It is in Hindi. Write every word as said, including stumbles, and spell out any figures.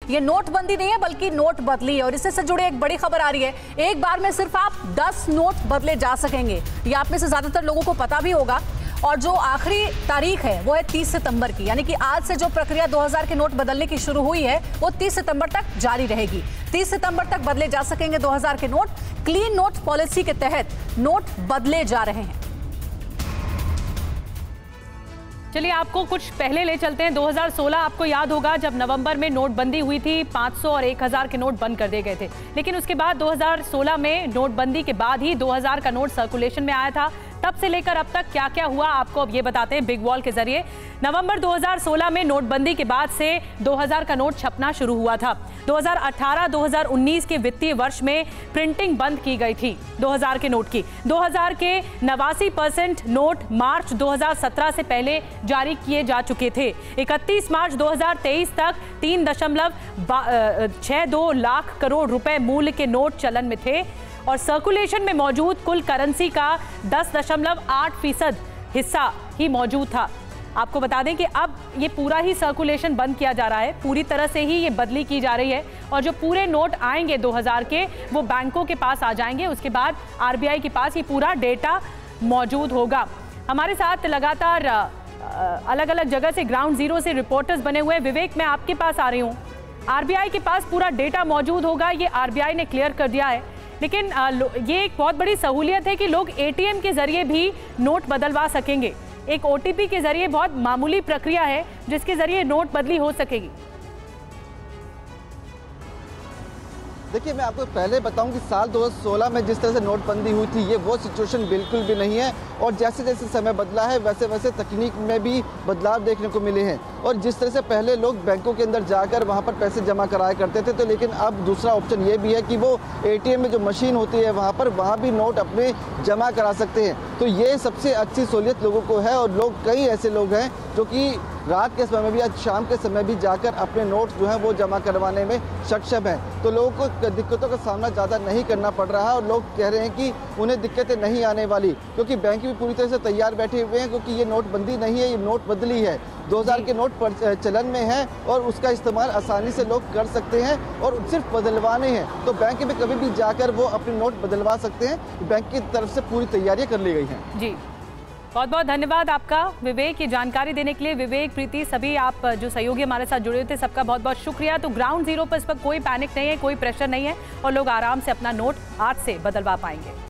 ये नोटबंदी नहीं है बल्कि नोट बदली है। और इससे से जुड़े एक बड़ी खबर आ रही है, एक बार में सिर्फ आप दस नोट बदले जा सकेंगे। ये आप में से ज्यादातर लोगों को पता भी होगा। और जो आखिरी तारीख है वो है तीस सितंबर की, यानी कि आज से जो प्रक्रिया दो हज़ार के नोट बदलने की शुरू हुई है वो तीस सितंबर तक जारी रहेगी। तीस सितंबर तक बदले जा सकेंगे दो हज़ार के नोट। क्लीन नोट पॉलिसी के तहत नोट बदले जा रहे हैं। चलिए आपको कुछ पहले ले चलते हैं। दो हज़ार सोलह आपको याद होगा जब नवंबर में नोटबंदी हुई थी, पाँच सौ और एक हज़ार के नोट बंद कर दिए गए थे। लेकिन उसके बाद दो हज़ार सोलह में नोटबंदी के बाद ही दो हज़ार का नोट सर्कुलेशन में आया था। तब से लेकर अब तक क्या क्या हुआ आपको अब ये बताते हैं बिग वॉल के जरिए। नवंबर दो हज़ार सोलह में नोटबंदी के बाद से दो हज़ार का नोट छपना शुरू हुआ था। दो हज़ार अठारह दो हज़ार उन्नीस के वित्तीय वर्ष में प्रिंटिंग बंद की गई थी दो हज़ार के नोट की। दो हज़ार के नवासी परसेंट नोट मार्च दो हज़ार सत्रह से पहले जारी किए जा चुके थे। इकतीस मार्च दो हज़ार तेईस तक तीन दशमलव छह दो लाख करोड़ रुपए मूल्य के नोट चलन में थे और सर्कुलेशन में मौजूद कुल करेंसी का दस दशमलव आठ फीसद हिस्सा ही मौजूद था। आपको बता दें कि अब ये पूरा ही सर्कुलेशन बंद किया जा रहा है, पूरी तरह से ही ये बदली की जा रही है और जो पूरे नोट आएंगे दो हज़ार के वो बैंकों के पास आ जाएंगे। उसके बाद आरबीआई के पास ये पूरा डेटा मौजूद होगा। हमारे साथ लगातार अलग अलग जगह से ग्राउंड जीरो से रिपोर्टर्स बने हुए हैं। विवेक, मैं आपके पास आ रही हूँ। आरबीआई के पास पूरा डेटा मौजूद होगा, ये आरबीआई ने क्लियर कर दिया है। लेकिन ये एक बहुत बड़ी सहूलियत है कि लोग एटीएम के जरिए भी नोट बदलवा सकेंगे। एक ओटीपी के जरिए बहुत मामूली प्रक्रिया है जिसके जरिए नोट बदली हो सकेगी। देखिए, मैं आपको पहले बताऊं कि साल दो हज़ार सोलह में जिस तरह से नोटबंदी हुई थी, ये वो सिचुएशन बिल्कुल भी नहीं है। और जैसे जैसे समय बदला है वैसे वैसे तकनीक में भी बदलाव देखने को मिले हैं। और जिस तरह से पहले लोग बैंकों के अंदर जाकर वहां पर पैसे जमा कराया करते थे, तो लेकिन अब दूसरा ऑप्शन ये भी है कि वो एटीएम में जो मशीन होती है वहाँ पर वहाँ भी नोट अपने जमा करा सकते हैं। तो ये सबसे अच्छी सहूलियत लोगों को है। और लोग, कई ऐसे लोग हैं जो कि रात के समय में भी, आज शाम के समय भी जाकर अपने नोट जो है वो जमा करवाने में सक्षम है। तो लोगों को दिक्कतों का सामना ज़्यादा नहीं करना पड़ रहा है और लोग कह रहे हैं कि उन्हें दिक्कतें नहीं आने वाली, क्योंकि बैंक भी पूरी तरह से तैयार बैठे हुए हैं। क्योंकि ये नोटबंदी नहीं है, ये नोट बदली है। दो हज़ार के नोट पर चलन में है और उसका इस्तेमाल आसानी से लोग कर सकते हैं और सिर्फ बदलवाने हैं। तो बैंक में कभी भी जाकर वो अपने नोट बदलवा सकते हैं। बैंक की तरफ से पूरी तैयारियां कर ली गई हैं। जी, बहुत बहुत धन्यवाद आपका विवेक, ये जानकारी देने के लिए। विवेक, प्रीति, सभी आप जो सहयोगी हमारे साथ जुड़े हुए थे, सबका बहुत बहुत शुक्रिया। तो ग्राउंड जीरो पर इस पर कोई पैनिक नहीं है, कोई प्रेशर नहीं है और लोग आराम से अपना नोट आज से बदलवा पाएंगे।